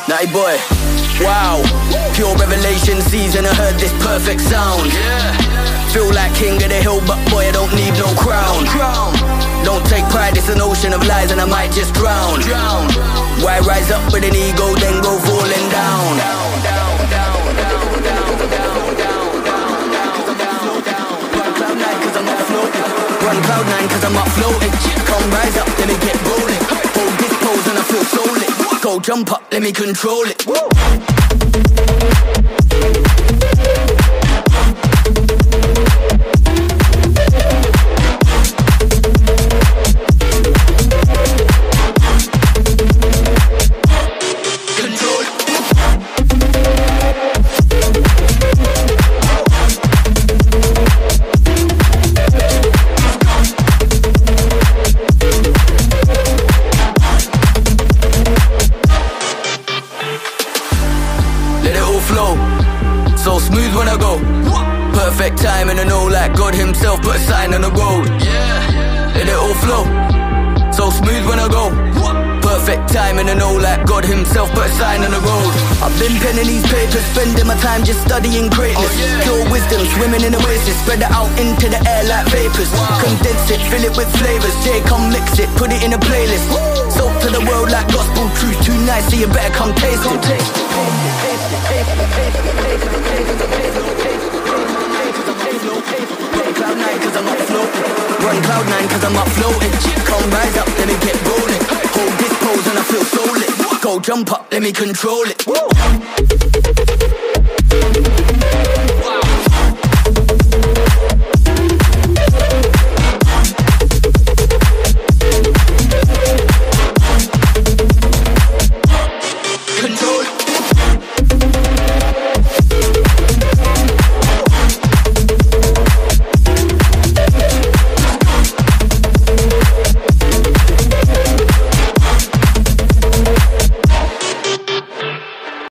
Naughty boy, wow. Pure revelation season, I heard this perfect sound. Feel like king of the hill, but boy, I don't need no crown. Don't take pride, it's an ocean of lies and I might just drown. Why rise up with an ego, then go falling down? Run cloud nine cause I'm up floating. Come rise up, let me get rolling. Hold this pose and I feel solid. Go jump up, let me control it. So smooth when I go. Perfect time and I know like God himself put a sign on the road. Let it all flow. So smooth when I go. Perfect time and I know like God himself put a sign on the road. I've been penning these papers, spending my time just studying greatness. Pure wisdom, swimming in oasis, spread it out into the air like vapors. Condense it, fill it with flavors. Come mix it, put it in a playlist. Soak to the world like gospel truth. Too nice, so you better come taste it. Run cloud nine cause I'm up floating. Come rise up, let me get rolling. Hold this pose and I feel solid. Go jump up, let me control it.